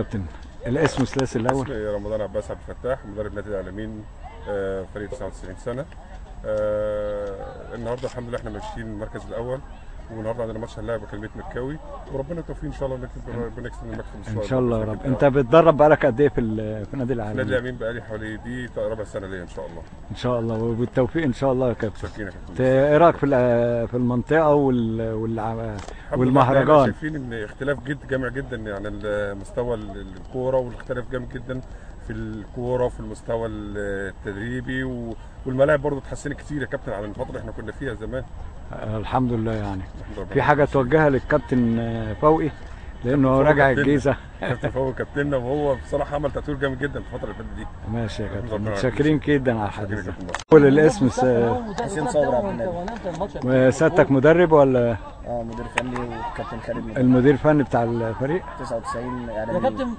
كابتن الاسم الثلاثي الاول. اسمي رمضان عباس عبد الفتاح، مدرب نادي العالمين، فريق 99 سنه. النهارده الحمد لله احنا ماشيين المركز الاول، والنهارده عندنا ماتش هنلاعب اكاديميه مكاوي، وربنا التوفيق ان شاء الله ربنا يكسب المكسب ان شاء الله يا رب. انت بتدرب بقالك قد ايه في نادي العالمين؟ نادي العالمين بقالي حوالي دي ربع سنه ليا ان شاء الله. ان شاء الله وبالتوفيق ان شاء الله يا كابتن. شاكرين يا كابتن. ايه رايك في المنطقه والمهرجان؟ شايفين ان اختلاف جامع جدا يعني مستوى الكوره، والاختلاف جامد جدا في الكوره وفي المستوى التدريبي، والملاعب برضه اتحسنت كتير يا كابتن عن الفتره اللي احنا كنا فيها زمان. الحمد لله. يعني في حاجه توجهها للكابتن فوقي لانه راجع الجيزه؟ كابتن فوقي كابتننا، وهو بصراحه عمل تطوير جامد جدا في الفتره اللي فاتت دي. ماشي يا كابتن، متشكرين جدا على الحديث ده. كابتن. قول الاسم. حسين صابر عبد النبي. وسيادتك مدرب ولا؟ مدير فني وكابتن خالد مدرب. المدير الفني بتاع الفريق 99 اعلامي. يا كابتن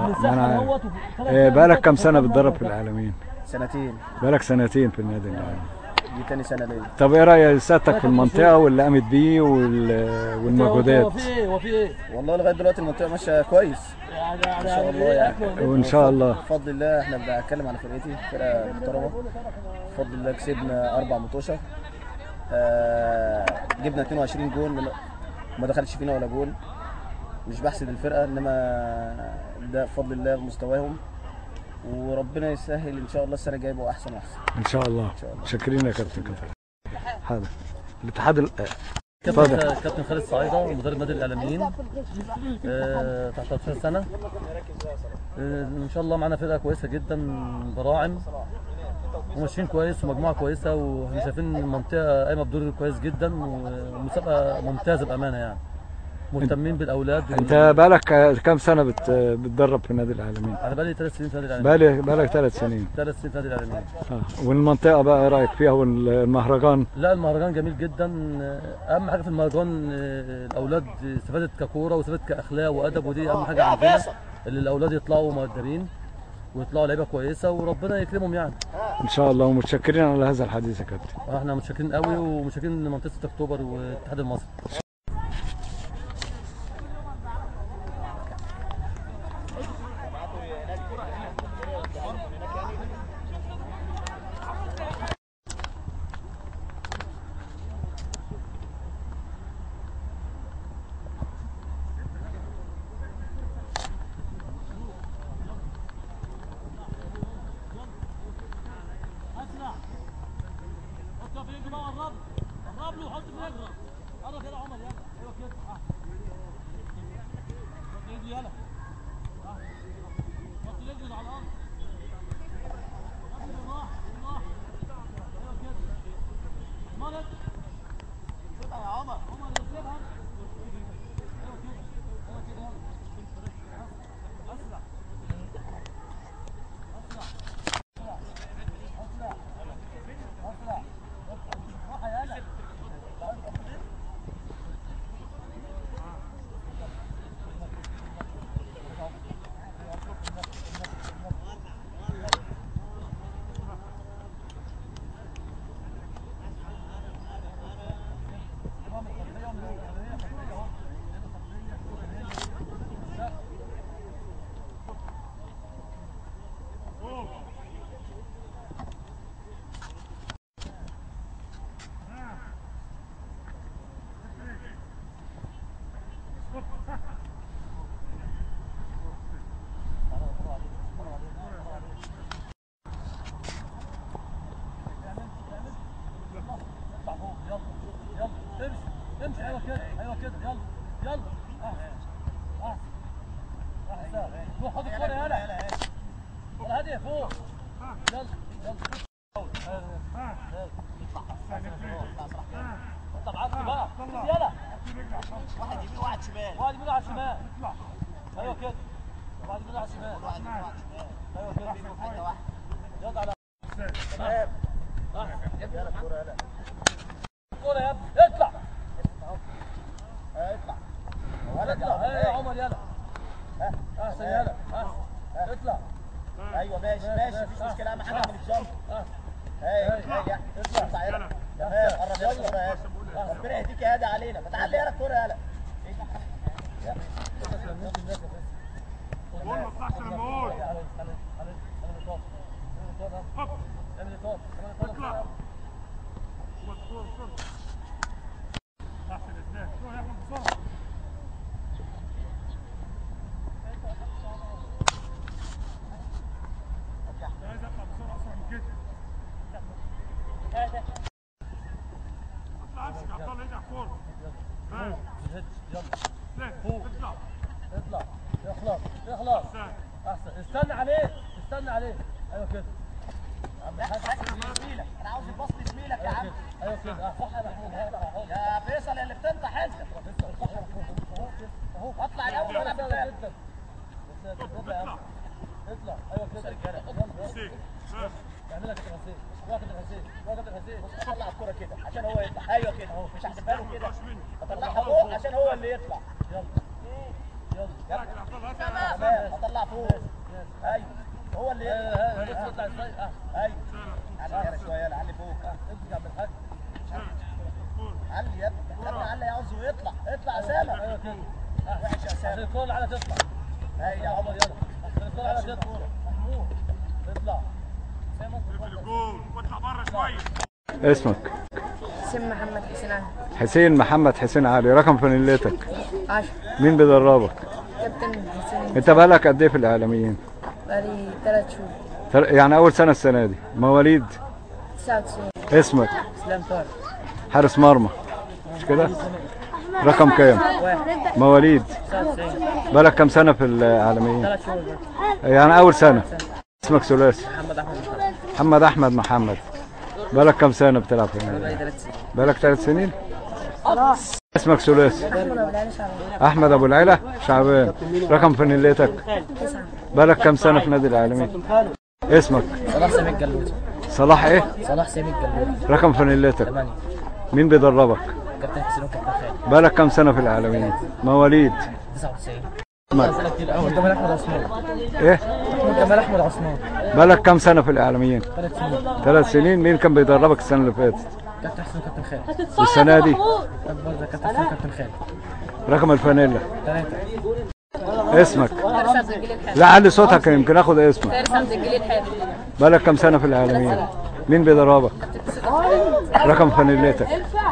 بقالك كام سنه بتدرب في العالمين؟ سنتين. بقالك سنتين في النادي العالمي. دي تاني سنه ليا. طب ايه رايك سيادتك في المنطقه واللي قامت بيه والمجهودات؟ هو في ايه؟ والله لغايه دلوقتي المنطقه ماشيه كويس ان شاء الله يعني. وان شاء الله بفضل الله. احنا بنتكلم على فرقتي، فرقه محترمه بفضل الله. كسبنا 4 مطوشه، جبنا 22 جول، ما دخلش فينا ولا جول. مش بحسد الفرقه، انما ده بفضل الله بمستواهم، وربنا يسهل ان شاء الله السنه الجايه يبقوا احسن واحسن ان شاء الله. شاكرين يا كابتن. هذا الاتحاد كابتن خالد صعيده، مدرب نادي الاعلاميين، تحت 13 سنه. ان شاء الله معانا فرقه كويسه جدا، براعم وماشيين كويس ومجموعه كويسه، واحنا شايفين المنطقه قايمه بدور كويس جدا، ومسابقه ممتازه بامانه يعني. مهتمين بالاولاد. انت بقالك كام سنه بتدرب في نادي العالمين؟ انا بقالي 3 سنين في نادي العالمين. بقالك 3 سنين. 3 سنين في نادي العالمين. والمنطقه بقى ايه رايك فيها والمهرجان؟ لا المهرجان جميل جدا. اهم حاجه في المهرجان الاولاد استفادت ككوره واستفادت كاخلاق وادب، ودي اهم حاجه عندنا، اللي الاولاد يطلعوا مؤدبين ويطلعوا لعيبه كويسه وربنا يكرمهم يعني. ان شاء الله. ومتشكرين على هذا الحديث يا كابتن. احنا متشكرين قوي، ومتشكرين لمنطقه 6 اكتوبر والاتحاد المصري. قرب له وحط في رجله. قرب كده يا عمر، يلا. ايوه كده. حط رجله يلا. حط رجله على الارض. بالراحه بالراحه. ايوه كده. مالك؟ سيبها يا عمر. عمر سيبها. ايوه كده. ايوه كده يلا. اسرع. اسرع. امشي. ايوه كده. ايوه كده. يلا يلا. احسن. روح خد الكوره يلا. يلا هادي فوق. يلا يلا. اطلع عكس بقى. يلا. واحد يمين وواحد شمال. واحد يمين وواحد شمال. ايوه كده. واحد يمين وواحد شمال. ايوه كده. يلا على تمام. يلا الكوره يلا. الكوره يا ابني. اطلع. اطلع. اطلع. ايه يا عمر يلا. احسن يلا. اطلع. ايوه ماشي ماشي مفيش مشكله. اهم حاجه من الجنب. اطلع يلا. تمام. قرب يلا الكوره يا هادي. ربنا يهديك يا هادي علينا. ما تعلي يلا الكوره يلا. اخلص احسن. استنى عليه ايوه كده. انا عاوز الباص لزميلك يا عم. ايوه كده صح يا محمود. يا فيصل اللي بتنطح انت. اطلع الاول وانا بالتالي. اطلع ايوه كده رجاله. اعملها كده غسيل. واخد الغسيل. اطلع الكرة كده عشان هو يطلع. ايوه كده اهو مش هحسبها له كده. اطلعها فوق عشان هو اللي يطلع. يلا تمام اطلع فوق. ايوه هو اللي يطلع. يطلع ازاي؟ ايوه علي شويه علي فوق. ارجع بالحق. علي يا ابني علي عاوزه يطلع. اطلع اسامه. ايوه كده. وحش يا اسامه. الكورة على تطلع. ايوه يا عمر يلا. الكورة على تطلع. محمود اطلع. واطلع بره شويه. اسمك؟ اسم محمد حسين علي. حسين محمد حسين علي. رقم فانيلتك؟ 10. مين بيدربك؟ كابتن حسين. انت بقالك قد ايه في الاعلاميين؟ بقالي 3 شهور. يعني اول سنه السنه دي. مواليد؟ 99. اسمك؟ اسلام طارق. حارس مرمى مش كده؟ رقم كام؟ 1. مواليد؟ 99. بقالك كام سنه في الاعلاميين؟ 3 شهور برضه. يعني اول سنه. اسمك ثلاثي؟ محمد احمد. محمد احمد محمد. بقالك كام سنه بتلعب في النادي؟ بقالي 3 سنين. بقالك 3 سنين؟ اسمك ثلاثي؟ احمد ابو العلا شعبان. احمد ابو العلا شعبان. رقم فانيلتك؟ 9. بقالك كام سنه في نادي الاعلاميين؟ اسمك؟ صلاح سامي الجلوتي. صلاح ايه؟ صلاح سامي الجلوتي. رقم فانيلتك؟ 8. مين بيدربك؟ كابتن حسين وكابتن خالد. بقالك كام سنه في الاعلاميين؟ مواليد؟ 99. اسمك؟ احمد جمال احمد عثمان. ايه؟ احمد جمال احمد عثمان. بقالك كام سنه في الاعلاميين؟ 3 سنين. 3 سنين. مين كان بيدربك السنه اللي فاتت؟ كابتن حسين وكابتن خالد. والسنه دي؟ برضه كابتن حسين وكابتن خالد. رقم الفانيلا؟ 3. اسمك؟ فارس عبد الجليل الحارث. لا علي صوتك يمكن اخد اسمك. فارس عبد الجليل الحارث. بقالك كام سنه في الاعلاميين؟ مين بيدربك؟ رقم فانيلتك؟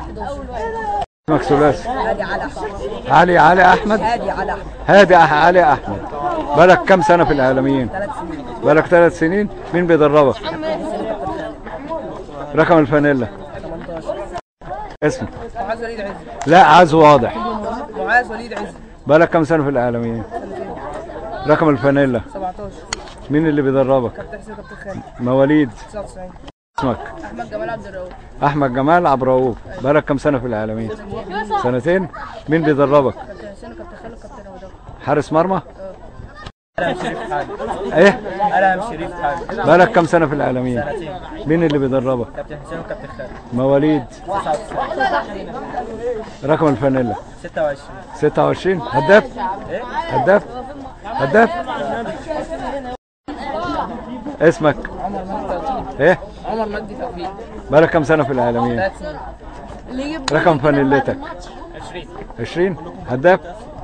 اسمك ثلاثي؟ هادي علي احمد. علي احمد؟ هادي علي احمد. هادي علي احمد. بقالك كام سنه في الاعلاميين؟ 3 سنين. بقالك 3 سنين. مين بيدربك؟ كابتن حسين وكابتن خالد. رقم الفانيلا؟ 18. اسمك؟ معاذ وليد عز. لا عايز واضح. معاذ وليد عز. بقالك كام سنه في الاعلاميين؟ رقم الفانيلا؟ 17. مين اللي بيدربك؟ كابتن حسين وكابتن خالد. مواليد؟ 99. اسمك؟ احمد جمال عبد الرؤوف. احمد جمال عبد الرؤوف. بقالك كام سنه في الاعلاميين؟ 2 مين بيدربك؟ كابتن حسين وكابتن خالد وكابتن ابو داود. حارس مرمى؟ انا شريف حاج. ايه؟ انا شريف حاج. بقالك كام سنه في الاعلاميين؟ 2 مين اللي بيدربك؟ كابتن حسين وكابتن خالد. مواليد؟ 99. رقم الفانيلا؟ 26. 26. هداف؟ هداف؟ هداف؟ اسمك؟ عمر مجدي توفيق. ايه؟ عمر مجدي توفيق. بقالك كام سنه في الاعلاميين؟ 3 سنين. اللي يجيب رقم فانيلتك؟ 20. 20. هداف؟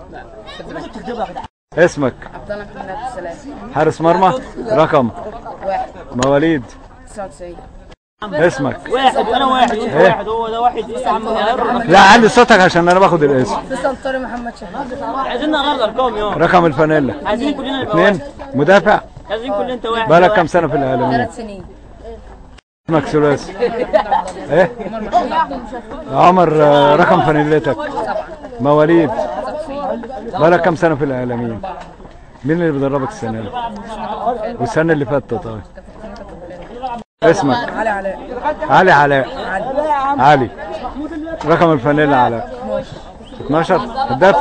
اسمك؟ عبد الله محمد عبد السلام. حارس مرمى؟ رقم؟ 1. مواليد؟ 99. اسمك؟ واحد انا واحد انت إيه؟ واحد هو ده واحد يا عم غير لا علي صوتك عشان انا باخد الاسم. فيصل طارق محمد شهيد. عايزين نغير الارقام يوم رقم الفانيلا؟ عايزين كلنا نبقى 2. واحد مدافع؟ عايزين كلنا انت واحد بقالك كام سنه في الاعلاميين؟ 3 سنين. اسمك ثلاثي؟ ايه؟ عمر محمد عبد المشفى. عمر. رقم فانيلتك؟ 7. مواليد؟ 99. بقالك كام سنه في الاعلاميين؟ مين اللي بيدربك السنه دي؟ والسنه اللي فاتت طيب؟ اسمك؟ علي علاء. علي علاء. علي. رقم الفانيلا علاء؟ 12. هداف؟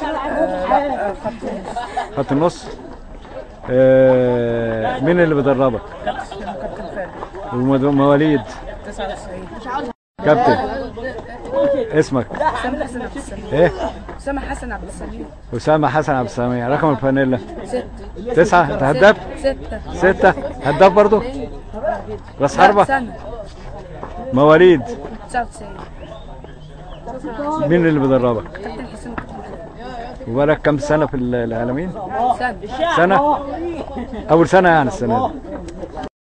خط النص. مين اللي بيدربك؟ ومواليد؟ 99. كابتن. اسمك؟ اسامه حسن عبد السميع. ايه؟ اسامه حسن عبد السميع. اسامه حسن عبد السميع. رقم الفانيلا؟ 6. 9. انت هداف؟ 6. 6. هداف برضه؟ راس حربه؟ سنة. مواليد؟ 99. مين اللي بيدربك؟ كابتن حسين وكابتن خالد. وبقالك كام سنة في العالمين؟ سنة سنة؟ أول سنة يعني السنة دي.